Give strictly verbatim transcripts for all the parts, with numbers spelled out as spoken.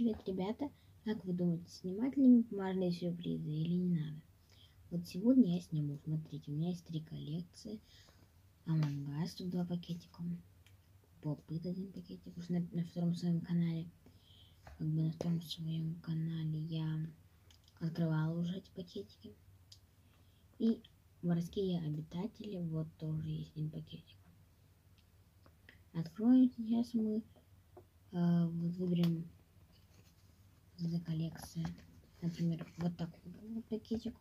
Привет, ребята! Как вы думаете, снимать ли бумажные сюрпризы или не надо? Вот сегодня я сниму. Смотрите, у меня есть три коллекции. Among Us, тут два пакетика. Pop-it один пакетик. Уж на, на втором своем канале. Как бы на втором своем канале я открывала уже эти пакетики. И морские обитатели. Вот тоже есть один пакетик. Откроем сейчас мы. Э, выберем за коллекция. Например, вот такой вот пакетик.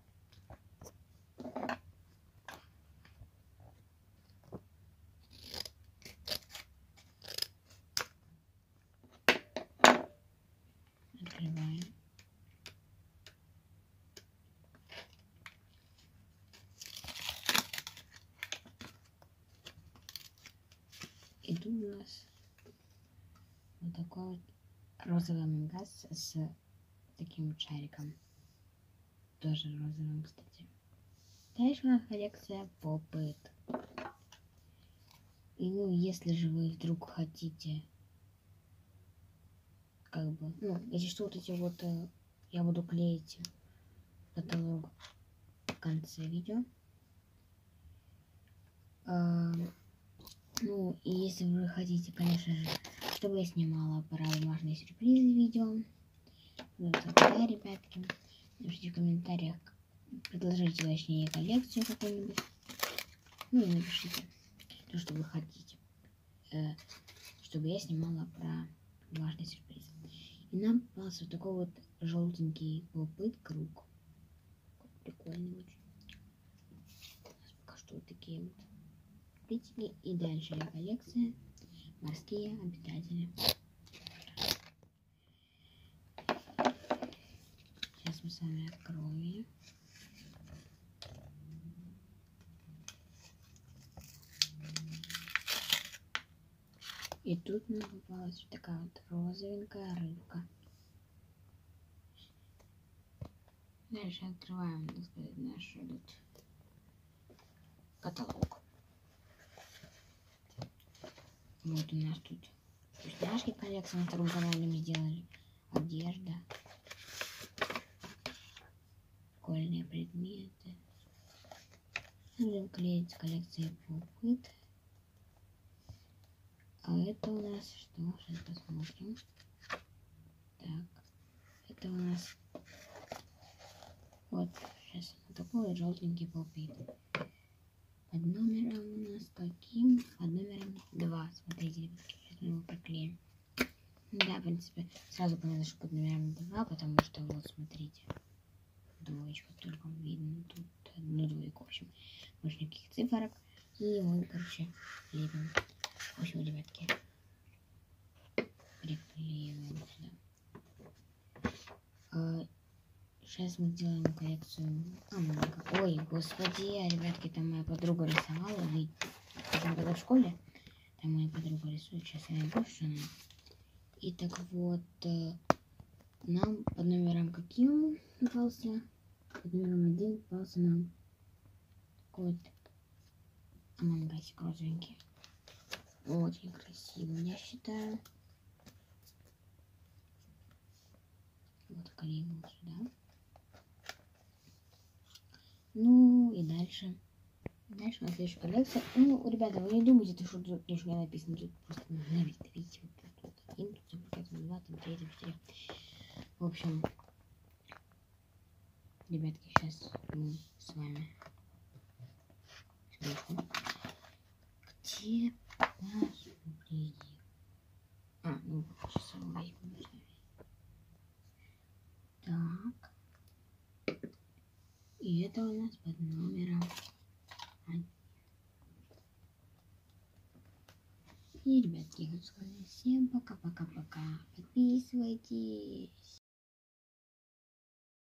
Открываем. И тут у нас вот такой вот розовый Among Us с таким вот шариком. Тоже розовым, кстати. Дальше у нас коллекция Pop-it. И ну, если же вы вдруг хотите, как бы, ну, если что, вот эти вот э, я буду клеить каталог в конце видео. Э, ну, и если вы хотите, конечно же, чтобы я снимала про бумажные сюрпризы видео, вот тогда, ребятки, напишите в комментариях, предложите, точнее, коллекцию какую-нибудь. Ну и напишите то, что вы хотите, э, чтобы я снимала про важный сюрприз. И нам попался вот такой вот желтенький Pop-it круг. Прикольный очень. У нас пока что вот такие вот плитики. И дальше коллекция морские обитатели. Сейчас мы с вами откроем ее. И тут нам попалась вот такая вот розовенькая рыбка. Дальше открываем, так сказать, наш этот каталог. Вот у нас тут вкусняшки коллекции на втором канале мы сделали. Одежда. Школьные предметы. Будем клеить коллекции Pop-it. А это у нас что? Сейчас посмотрим. Так. Это у нас вот сейчас вот такой вот желтенький Pop-it. Под номером у нас каким? Под номером два. Смотрите, сейчас мы его проклеим. Да, в принципе, сразу понятно, что под номером два, потому что вот смотрите. Двоечка только видно. Тут одну двойку. В общем, больше никаких цифрок. И мы, короче, лепим. В общем, ребятки, приклеиваем сюда. А, сейчас мы сделаем коллекцию. А, много. Ой, господи, ребятки, там моя подруга рисовала. Видите, когда в школе, там моя подруга рисует. Сейчас я найду, что она. И так вот, нам под номером каким попался? Под номером один попался нам такой вот Among Us розовенький. Очень красивый, я считаю. Вот клеим сюда. Ну и дальше. Дальше у нас следующая коллекция. Ну, ребята, вы не думайте, что тут ничего не написано. Тут просто навито, видите, вот тут вот один, тут получается два, там три, там четыре. В общем, ребятки, сейчас мы с вами сверху. Где наш приди? А, ну, сейчас его возьмем с вами. Так. И это у нас под номером один. И, ребятки, я хочу сказать всем пока-пока-пока. Подписывайтесь.